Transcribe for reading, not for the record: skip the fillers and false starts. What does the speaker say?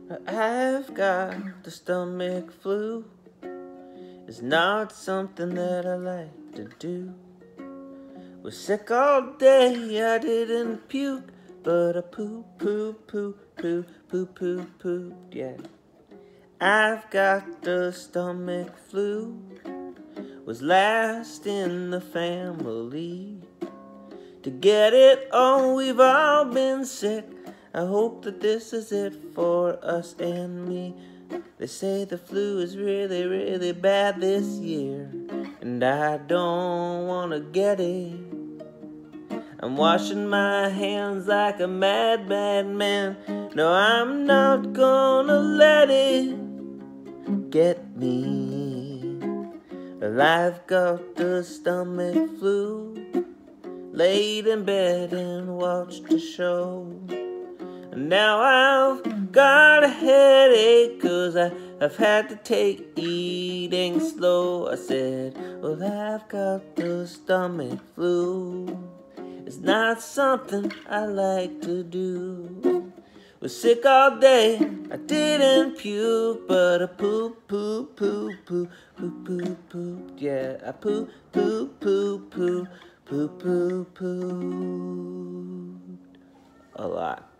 I've got the stomach flu. It's not something that I like to do. Was sick all day, I didn't puke, but I pooped, yeah. I've got the stomach flu. Was last in the family to get it. Oh, we've all been sick. I hope that this is it for us and me. They say the flu is really, really bad this year, and I don't wanna get it. I'm washing my hands like a mad man. No, I'm not gonna let it get me. Well, I've got the stomach flu. Laid in bed and watched a show. And now I've got a headache, 'cause I've had to take eating slow. I said, well, I've got the stomach flu. It's not something I like to do. Was sick all day, I didn't puke, but I pooped, yeah, I pooped a lot.